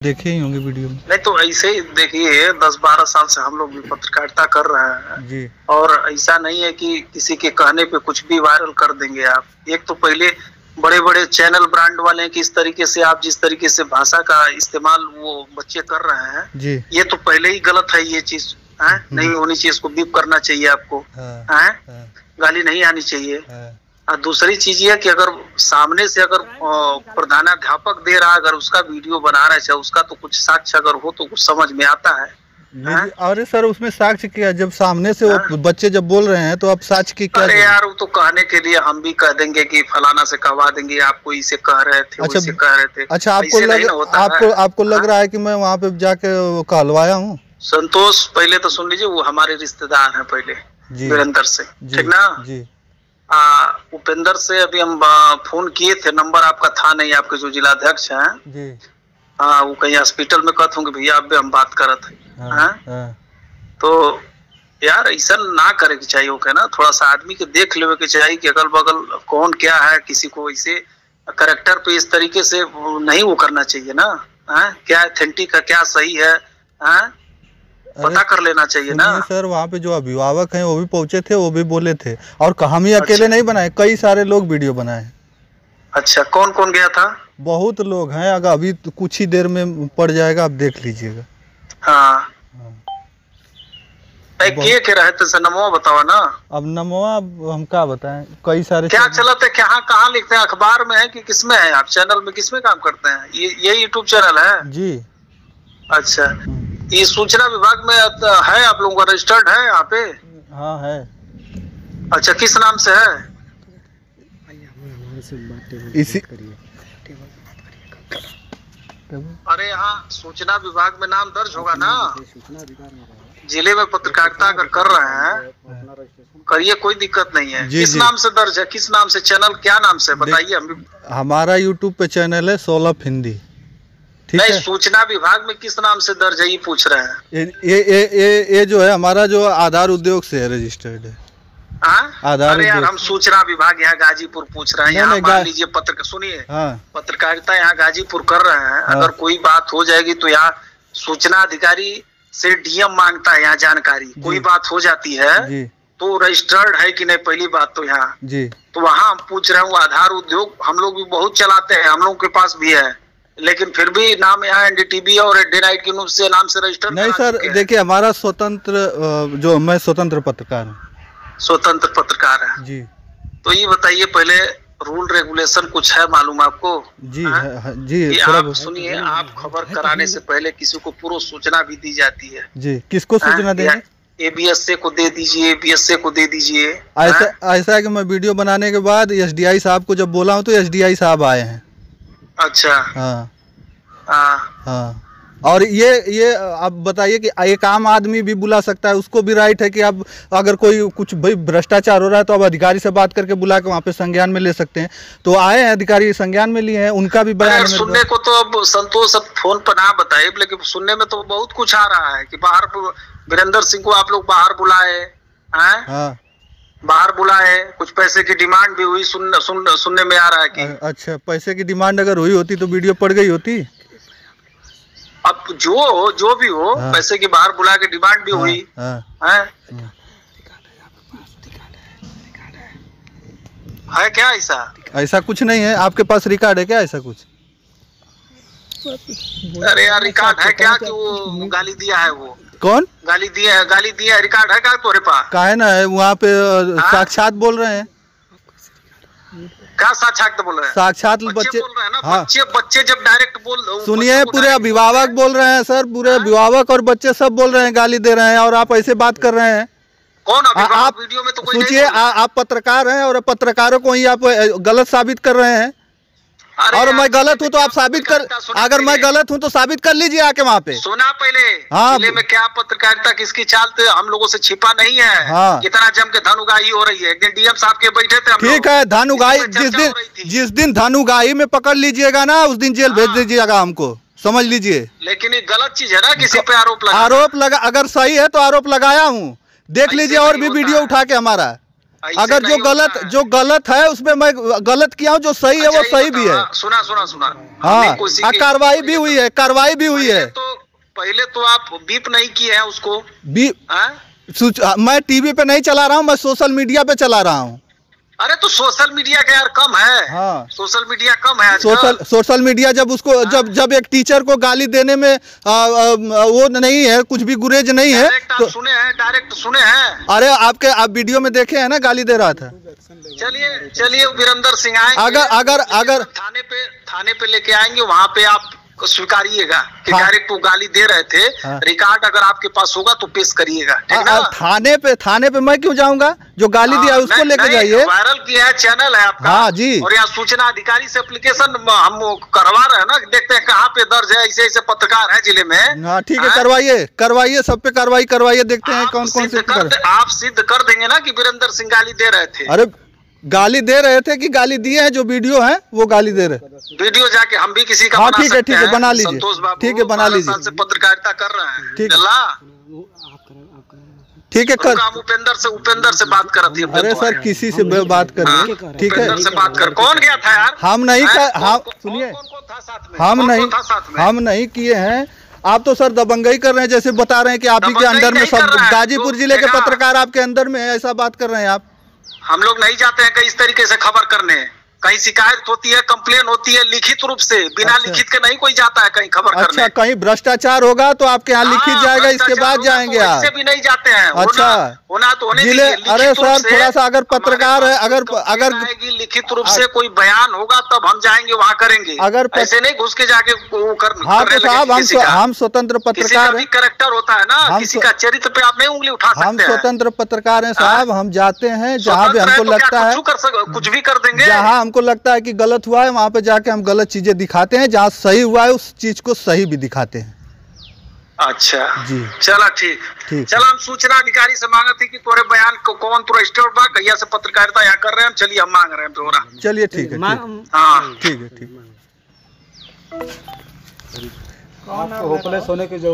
देखे ही होंगे वीडियो में। नहीं तो ऐसे ही देखिए 10-12 साल से हम लोग भी पत्रकारिता कर रहे हैं जी। और ऐसा नहीं है कि किसी के कहने पे कुछ भी वायरल कर देंगे आप। एक तो पहले बड़े बड़े चैनल ब्रांड वाले हैं कि इस तरीके से आप जिस तरीके से भाषा का इस्तेमाल वो बच्चे कर रहे हैं जी। ये तो पहले ही गलत है। ये चीज नहीं होनी चाहिए, इसको बीप करना चाहिए आपको। गाली नहीं आनी चाहिए। दूसरी चीज ये कि अगर सामने से अगर प्रधानाध्यापक दे रहा है, अगर उसका वीडियो बना रहा है, उसका तो कुछ साक्ष्य अगर हो तो कुछ समझ में आता है। अरे सर उसमें साक्ष्य क्या, जब सामने से वो बच्चे जब बोल रहे हैं तो आप साक्ष्य की क्या? अरे यार वो तो कहने के लिए हम भी कह देंगे कि फलाना से कहवा देंगे, आपको इसे कह रहे थे। अच्छा, इसे कह रहे थे। अच्छा, आपको लग रहा है कि मैं वहाँ पे जाके कहलवाया हूँ? संतोष पहले तो सुन लीजिए, वो हमारे रिश्तेदार हैं पहले वीरेंद्र से, ठीक ना जी। उपेंद्र से अभी हम फोन किए थे, नंबर आपका था नहीं, आपके जो जिलाध्यक्ष हैं जी। वो कहीं हॉस्पिटल में कहते होंगे भैया आप भी हम बात करत है। तो यार ऐसा ना करे के चाहिए, ओके ना। थोड़ा सा आदमी के देख लेवे के चाहिए कि अगल बगल कौन क्या है, किसी को ऐसे करेक्टर पे इस तरीके से नहीं वो करना चाहिए ना। क्या ऑथेंटिक है, क्या सही है, पता कर लेना चाहिए ना। सर वहाँ पे जो अभिभावक हैं वो भी पहुँचे थे, वो भी बोले थे। और हम ही अकेले नहीं बनाए, कई सारे लोग वीडियो बनाए। अच्छा, कौन कौन गया था? बहुत लोग हैं, अगर अभी तो कुछ ही देर में पड़ जाएगा, आप देख लीजिएगा। हाँ के रहे थे नमवा बताओ ना। अब नमवा हम क्या बताएं, कई सारे क्या चलते, कहाँ लिखते हैं, अखबार में है कि किसमें है? आप चैनल में किसमें काम करते हैं? ये यूट्यूब चैनल है जी। अच्छा, ये सूचना विभाग में है, आप लोगों का रजिस्टर्ड है यहाँ पे? हाँ है। अच्छा, किस नाम से है? इसी अरे यहाँ सूचना विभाग में नाम दर्ज होगा ना। जिले में पत्रकारिता अगर कर रहे हैं करिए, कोई दिक्कत नहीं है। किस नाम से दर्ज है, किस नाम से चैनल, क्या नाम से बताइए। हमारा यूट्यूब पे चैनल है 16 हिंदी। नहीं, सूचना विभाग में किस नाम से दर्ज है ये पूछ रहे हैं। ये जो है हमारा जो आधार उद्योग से है, रजिस्टर्ड है आधार। अरे यार हम सूचना विभाग यहाँ गाजीपुर पूछ रहे हैं। यहाँ मान लीजिए सुनिए, पत्रकारिता यहाँ गाजीपुर कर रहे हैं। अगर कोई बात हो जाएगी तो यहाँ सूचना अधिकारी से डीएम मांगता है यहाँ जानकारी। कोई बात हो जाती है तो रजिस्टर्ड है कि नहीं, पहली बात तो यहाँ जी। तो वहाँ हम पूछ रहे हैं। आधार उद्योग हम लोग भी बहुत चलाते हैं, हम लोग के पास भी है, लेकिन फिर भी नाम यहाँ एनडीटीवी और डे नाइट के नाम से रजिस्टर्ड नहीं। सर देखिए, हमारा स्वतंत्र जो मैं स्वतंत्र पत्रकार हूँ। स्वतंत्र पत्रकार है जी। तो ये बताइए, पहले रूल रेगुलेशन कुछ है मालूम आपको? जी जी। आप सुनिए, आप खबर कराने से पहले किसी को पूर्व सूचना भी दी जाती है जी। किसको सूचना देंगे? एबीएसए को दे दीजिए, बीएसए को दे दीजिए। ऐसा है कि मैं वीडियो बनाने के बाद एसडीआई साहब को जब बोला हूँ तो एसडीआई साहब आए हैं। अच्छा हाँ। और ये आप बताइए कि एक आम आदमी भी बुला सकता है, उसको भी राइट है कि आप अगर कोई कुछ भाई भ्रष्टाचार हो रहा है तो अब अधिकारी से बात करके बुला के वहाँ पे संज्ञान में ले सकते हैं। तो आए हैं अधिकारी, संज्ञान में लिए हैं, उनका भी बयान सुनने को तो अब संतोष अब फोन पर ना बताए, लेकिन सुनने में तो बहुत कुछ आ रहा है कि बाहर वीरेंद्र सिंह को आप लोग बाहर बुलाए हैं। बाहर बुलाए, कुछ पैसे की डिमांड भी हुई, सुनने में आ रहा है कि। अच्छा, पैसे की डिमांड अगर हुई होती तो वीडियो पड़ गई होती। अब जो भी हो, पैसे की बाहर बुला के डिमांड भी हुई है क्या? ऐसा कुछ नहीं है। आपके पास रिकॉर्ड है क्या ऐसा कुछ? अरे यार रिकॉर्ड है क्या कि वो गाली दिया है? वो कौन गाली दिया है? रिकॉर्ड है क्या तुम्हारे पास? का है ना, वहाँ पे साक्षात बोल रहे हैं। क्या साक्षात बोल रहे हैं? साक्षात बच्चे बोल रहे हैं ना। बच्चे जब डायरेक्ट सुनिए, पूरे अभिभावक बोल रहे हैं सर, पूरे अभिभावक और बच्चे सब बोल रहे हैं, गाली दे रहे हैं और आप ऐसे बात कर रहे हैं। कौन आप वीडियो में तो कोई सोचिए, आप पत्रकार हैं और पत्रकारों को ही आप गलत साबित कर रहे हैं। और मैं गलत हूँ तो आप साबित कर, अगर मैं गलत हूँ तो साबित कर लीजिए आके वहाँ पे। सुना पहले जिले में क्या पत्रकारिता किसकी चाल हम लोगों से छिपा नहीं है। हाँ। कितना जम के धन उगाही हो रही है। एक दिन डीएम साहब के बैठे थे, ठीक है, धन उगाही जिस दिन धन उगाही में पकड़ लीजिएगा ना, उस दिन जेल भेज दीजिएगा हमको, समझ लीजिए। लेकिन ये गलत चीज है ना, किसी पे आरोप लगा। अगर सही है तो आरोप लगाया हूँ, देख लीजिए। और भी वीडियो उठा के हमारा अगर जो गलत है उसमें मैं गलत किया हूँ, जो सही है वो सही भी है। सुना हाँ, कार्रवाई भी हुई है, कार्रवाई भी हुई है। तो पहले तो आप बीप नहीं किए हैं उसको। बीप मैं टीवी पे नहीं चला रहा हूँ, मैं सोशल मीडिया पे चला रहा हूँ। अरे तो सोशल मीडिया का यार कम है। हाँ, सोशल मीडिया कम है। सोशल मीडिया जब उसको जब एक टीचर को गाली देने में वो नहीं है, कुछ भी गुरेज नहीं है तो डायरेक्ट सुने हैं। अरे आप वीडियो में देखे हैं ना, गाली दे रहा था। चलिए वीरेंद्र सिंह आएंगे, अगर थाने पे लेके आएंगे, वहाँ पे आप स्वीकारिएगा कि डायरेक्ट वो गाली दे रहे थे। रिकॉर्ड अगर आपके पास होगा तो पेश करिएगा, ठीक ना? थाने पे मैं क्यों जाऊंगा? जो गाली दिया उसको लेके जाइए। वायरल किया है, चैनल है आपका। हाँ जी। और यहाँ सूचना अधिकारी से एप्लीकेशन हम करवा रहे हैं ना, देखते हैं कहाँ पे दर्ज है। ऐसे पत्रकार है जिले में। हाँ ठीक है, करवाइए सब पे कार्रवाई करवाइए, देखते हैं कौन से। आप सिद्ध कर देंगे ना कि वीरेंद्र सिंह गाली दे रहे थे? अरे गाली दे रहे थे कि गाली दिए हैं? जो वीडियो है वो गाली दे रहे। वीडियो जाके हम भी किसी का हाँ ठीक है बना लीजिए। ठीक है बना लीजिए। से पत्रकारिता कर रहे हैं। ठीक है उपेंद्र से बात कर रही है। अरे सर किसी से बात करिए, ठीक है? से बात कर। कौन गया था यार? हम नहीं, सुनिए, हम नहीं किए हैं। आप तो सर दबंगई कर रहे हैं, जैसे बता रहे हैं कि आप ही के अंदर में सब गाजीपुर जिले के पत्रकार आपके अंदर में है, ऐसा बात कर रहे हैं आप। हम लोग नहीं जाते हैं कहीं इस तरीके से खबर करने। कहीं शिकायत होती है, कंप्लेन होती है लिखित रूप से, बिना लिखित के नहीं कोई जाता है कहीं खबर करने। अच्छा, कहीं भ्रष्टाचार होगा तो आपके यहाँ लिखित जाएगा, इसके बाद जाएंगे आप? ऐसे भी नहीं जाते हैं। अच्छा, होना तो होने जिले। अरे सर थोड़ा सा अगर पत्रकार है, अगर लिखित रूप से कोई बयान होगा तब हम जाएंगे, वहाँ करेंगे। अगर ऐसे नहीं घुस के जाके हाँ तो साहब हम स्वतंत्र पत्रकार हैं। कैरेक्टर होता है ना, किसी का चरित्र पे आप नहीं उंगली उठा सकते। हम स्वतंत्र पत्रकार हैं साहब, हम जाते हैं जहाँ भी हमको लगता है, कुछ भी कर देंगे। जहाँ हमको लगता है कि गलत हुआ है वहाँ पे जाके हम गलत चीजें दिखाते हैं, जहाँ सही हुआ है उस चीज को सही भी दिखाते हैं। अच्छा जी, चला ठीक। चलो हम सूचना अधिकारी से मांगा थी कि तोरे बयान को कौन तुरा स्टोर बा कहिया से पत्रकारिता यहाँ कर रहे हैं। चलिए हम मांग रहे हैं ब्यौरा। चलिए ठीक है। हाँ ठीक है। होपलेस होने की